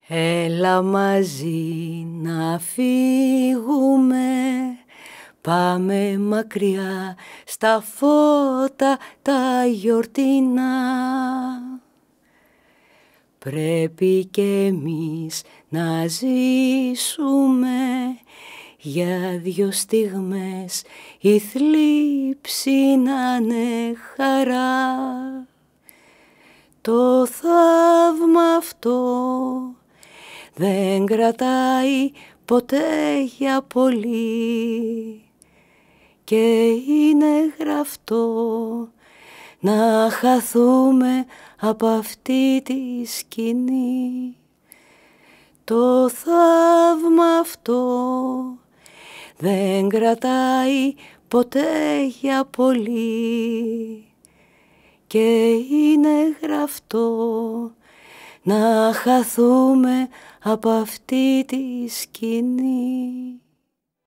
Έλα μαζί να φύγουμε, πάμε μακριά στα φώτα τα γιορτινά. Πρέπει κι εμείς να ζήσουμε για 2 στιγμές, η θλίψη να είναι χαρά. Το θαύμα αυτό δεν κρατάει ποτέ για πολύ και είναι γραφτό να χαθούμε από αυτή τη σκηνή. Το θαύμα αυτό δεν κρατάει ποτέ για πολύ και είναι γραφτό να χαθούμε από αυτή τη σκηνή.